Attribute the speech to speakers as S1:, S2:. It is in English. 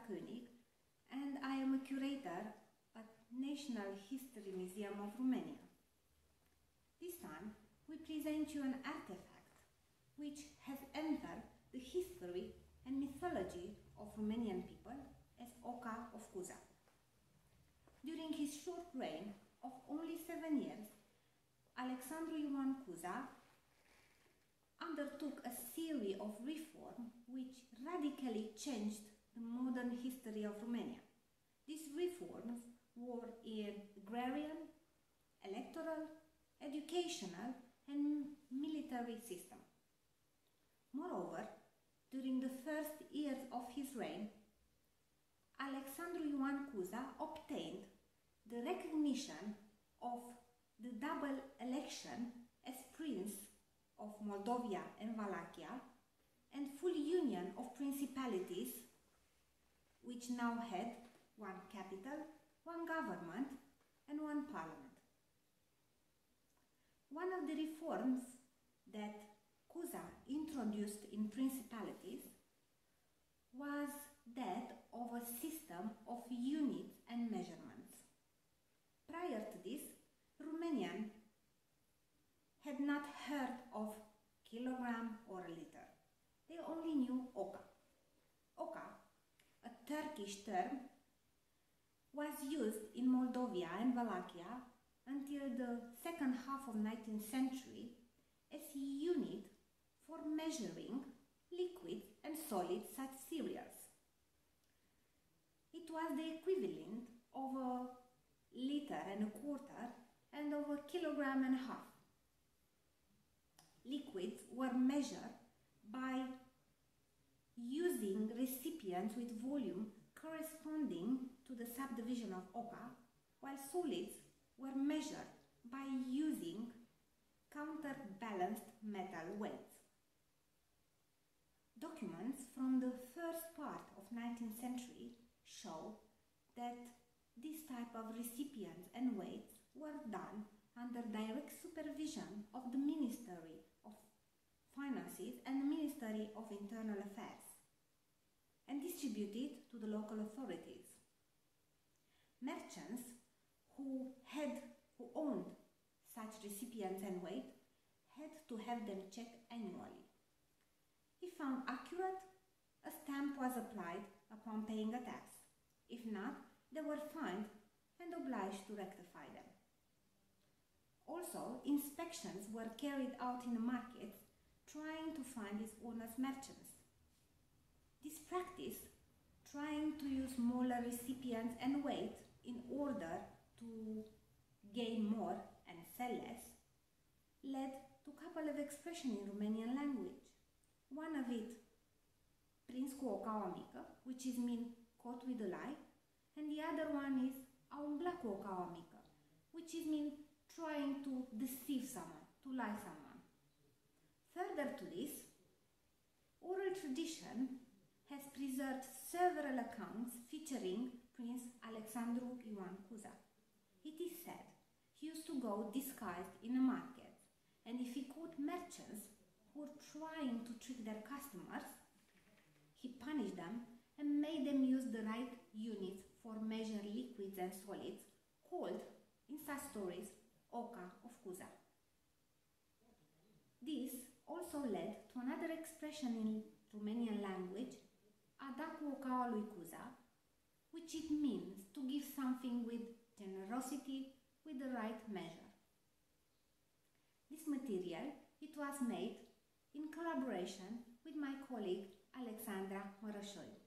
S1: Konig, and I am a curator at National History Museum of Romania. This time, we present you an artifact which has entered the history and mythology of Romanian people as Oca of Cuza. During his short reign of only 7 years, Alexandru Ioan Cuza undertook a series of reforms which radically changed the modern history of Romania. These reforms were in agrarian, electoral, educational, and military system. Moreover, during the first years of his reign, Alexandru Ioan Cuza obtained the recognition of the double election as Prince of Moldavia and Wallachia and full union of principalities which now had one capital, one government, and one parliament. One of the reforms that Cuza introduced in principalities was that of a system of units and measurements. Prior to this, Romanian had not heard of kilogram or liter. They only knew oca. Oca, a Turkish term, was used in Moldavia and Wallachia until the second half of 19th century as a unit for measuring liquids and solids such cereals. It was the equivalent of a liter and a quarter and of a kilogram and a half. Liquids were measured by using recipients with volume corresponding to the subdivision of oca, while solids were measured by using counterbalanced metal weights. Documents from the first part of 19th century show that this type of recipients and weights were done under direct supervision of the Ministry of Finances and the Ministry of Internal Affairs, and distributed to the local authorities. Merchants who owned such recipients and weight had to have them checked annually. If found accurate, a stamp was applied upon paying a tax. If not, they were fined and obliged to rectify them. Also, inspections were carried out in the markets trying to find dishonest merchants. This practice, trying to use smaller recipients and weight in order to gain more and sell less, led to a couple of expressions in Romanian language. One of it, prins cu o caua mică, which is mean caught with a lie, and the other one is a umbla cu o caua mică, which is mean trying to deceive someone, to lie someone. Further to this, oral tradition has preserved several accounts featuring Prince Alexandru Ioan Cuza. It is said he used to go disguised in a market, and if he caught merchants who were trying to trick their customers, he punished them and made them use the right units for measuring liquids and solids, called, in such stories, Oca of Cuza. This also led to another expression in Romanian language, a da cu o caua lui Cuza, which it means to give something with generosity, with the right measure. This material, it was made in collaboration with my colleague Alexandra Mărășoiu.